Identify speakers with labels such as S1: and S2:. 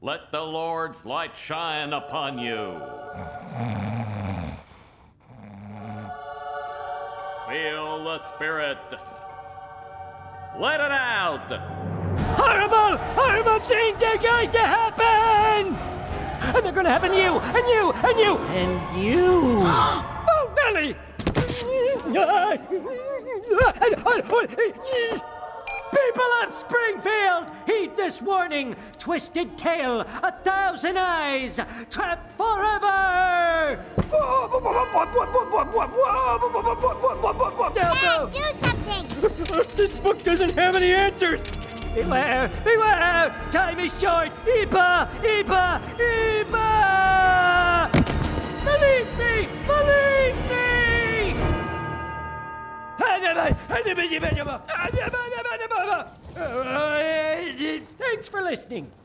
S1: Let the Lord's light shine upon you. Feel the Spirit. Let it out.
S2: Horrible, horrible things are going to happen! And they're going to happen to you, and you, and you, and you. Oh, Nellie! People of Springfield, heed this warning. Twisted tail, 1,000 eyes, trapped forever!
S3: Dad, do something!
S2: This book doesn't have any answers! Beware! Beware! Time is short! Ipa! Ipa! Ipa! Believe me! Believe me! Thanks for listening.